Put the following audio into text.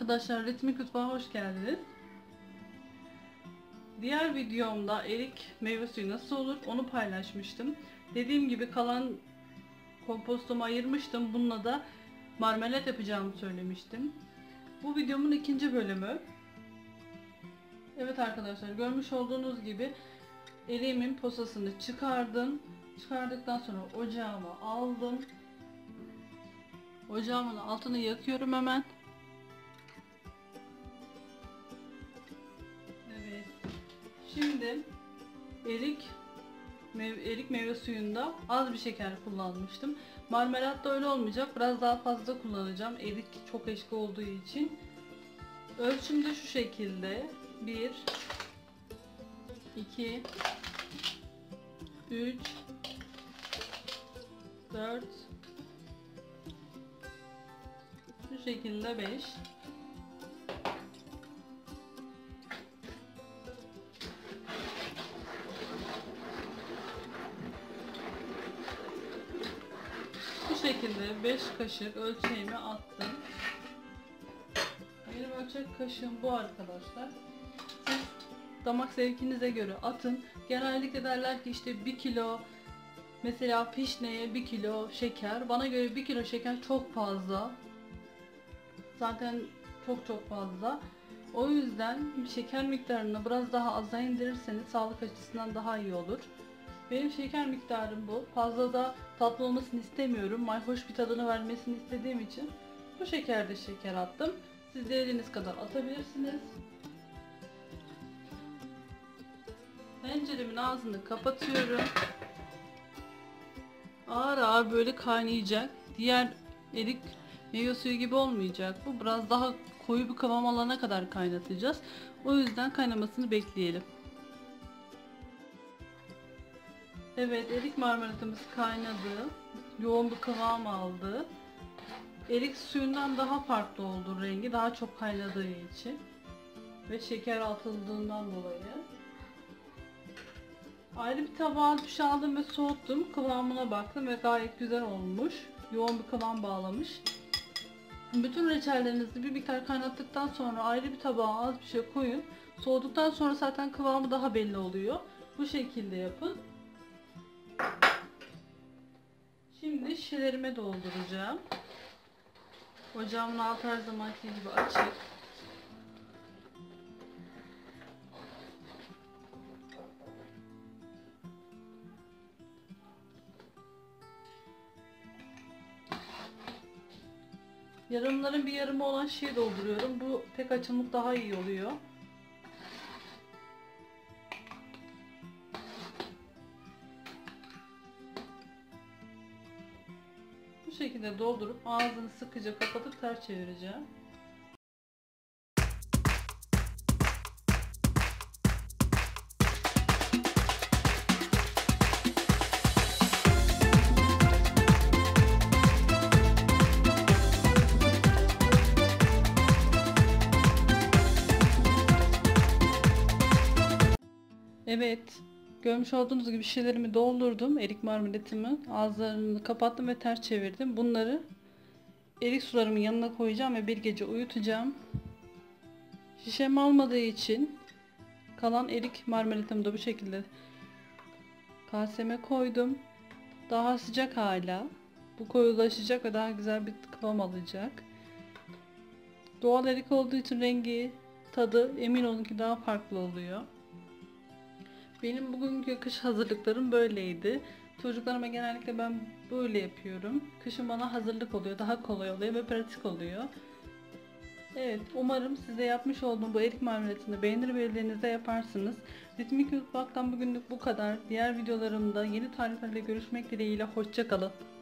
Arkadaşlar, Ritmik Mutfağa hoş geldiniz. Diğer videomda erik meyve suyu nasıl olur onu paylaşmıştım. Dediğim gibi kalan kompostumu ayırmıştım. Bununla da marmelat yapacağımı söylemiştim. Bu videomun ikinci bölümü. Evet arkadaşlar, görmüş olduğunuz gibi eriğimin posasını çıkardım. Çıkardıktan sonra ocağıma aldım. Ocağımın altını yakıyorum hemen. Şimdi erik meyve suyunda az bir şeker kullanmıştım. Marmelatta öyle olmayacak. Biraz daha fazla kullanacağım. Erik çok eşki olduğu için. Ölçüm de şu şekilde. 1 2 3 4 şu şekilde 5. Bu şekilde 5 kaşık ölçeğimi attım. Benim ölçek kaşığım bu arkadaşlar. Siz damak zevkinize göre atın. Genellikle derler ki işte 1 kilo mesela pişneye 1 kilo şeker. Bana göre 1 kilo şeker çok fazla. Zaten çok fazla. O yüzden şeker miktarını biraz daha aza indirirseniz sağlık açısından daha iyi olur. Benim şeker miktarım bu. Fazla da tatlı olmasını istemiyorum. Mayhoş bir tadını vermesini istediğim için bu şekerde şeker attım. Siz dilediğiniz kadar atabilirsiniz. Tenceremin ağzını kapatıyorum. Ağır ağır böyle kaynayacak. Diğer erik meyve suyu gibi olmayacak. Bu biraz daha koyu bir kıvam alana kadar kaynatacağız. O yüzden kaynamasını bekleyelim. Evet, erik marmelatımız kaynadı. Yoğun bir kıvam aldı. Erik suyundan daha farklı oldu rengi. Daha çok kaynadığı için. Ve şeker atıldığından dolayı. Ayrı bir tabağa duş aldım ve soğuttum. Kıvamına baktım ve gayet güzel olmuş. Yoğun bir kıvam bağlamış. Bütün reçellerinizi bir miktar kaynattıktan sonra ayrı bir tabağa az bir şey koyun. Soğuduktan sonra zaten kıvamı daha belli oluyor. Bu şekilde yapın. Şimdi şişelerime dolduracağım. Ocağımın altı her zamanki gibi açık. Yarımların bir yarımı olan şişeyi dolduruyorum. Bu tek açımlık daha iyi oluyor. Bu şekilde doldurup ağzını sıkıca kapatıp ters çevireceğim. Evet, görmüş olduğunuz gibi şişelerimi doldurdum. Erik marmelatımın ağızlarını kapattım ve ters çevirdim. Bunları erik sularımın yanına koyacağım ve bir gece uyutacağım. Şişem almadığı için kalan erik marmelatımı da bu şekilde kaseme koydum. Daha sıcak hala. Bu koyulaşacak ve daha güzel bir kıvam alacak. Doğal erik olduğu için rengi, tadı emin olun ki daha farklı oluyor. Benim bugünkü kış hazırlıklarım böyleydi. Çocuklarıma genellikle ben böyle yapıyorum. Kışın bana hazırlık oluyor, daha kolay oluyor ve pratik oluyor. Evet, umarım size yapmış olduğum bu erik marmelatını beğenir ve evlerinizde yaparsınız. Ritmik Mutfak'tan bugünlük bu kadar. Diğer videolarımda yeni tariflerle görüşmek dileğiyle. Hoşça kalın.